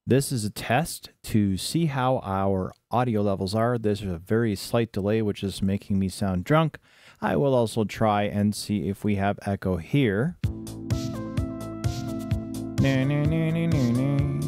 This is a test to see how our audio levels are. There's a very slight delay, which is making me sound drunk. I will also try and see if we have echo here.